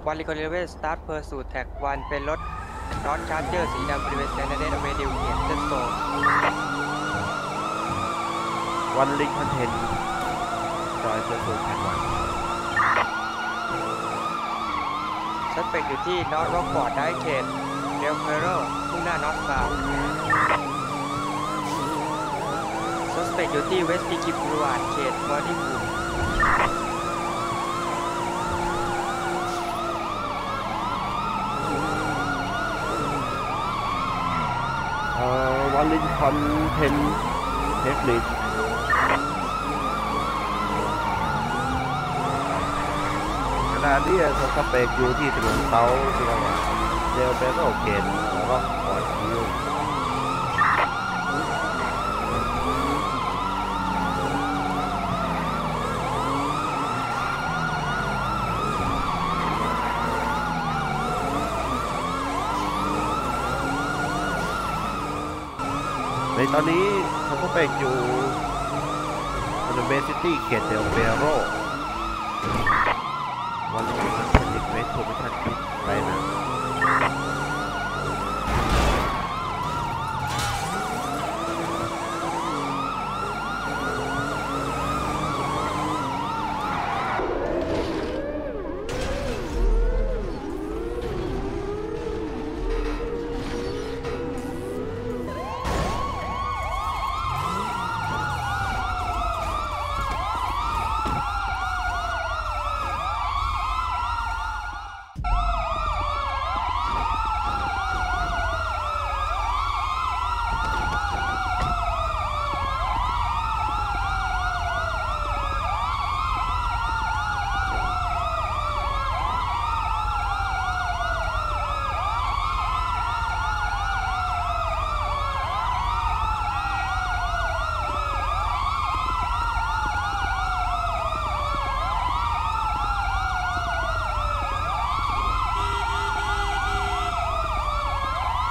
วันรีคอร์เลเวสตาร์ทเพอร์สูตแท็กวันเป็นรถดอทชาร์เจอร์สีดำบริเวณแซนเดนอเมดิวเนียนเซนโซวันลิงคอนเทนต์จอยเพอร์สูตแท็กวันซัสเปกอยู่ที่นอร์ทร็อกฟอร์ดได้เขตเดลเพโรมุ่งหน้านอร์ทซาวด์ซัสเปกอยู่ที่เวสต์พิกิบรูวาร์ดเขตมอร์นิ่งวูดวันลิงคอนเทนต์เทสลิสขณะนี้สเปกอยู่ที่ถนนเขาที่เราเดลเปโรเกตแล้วก็ฟอร์ดฮิลในตอนนี้เขาก็เป็นอยู่ถนนเบซิตี้เขตเดลเบโรวันนี้มันเป็นอีกเวสต์ไม่ทันคิดไปนะ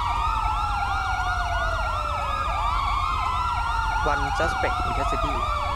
วัน suspect in custody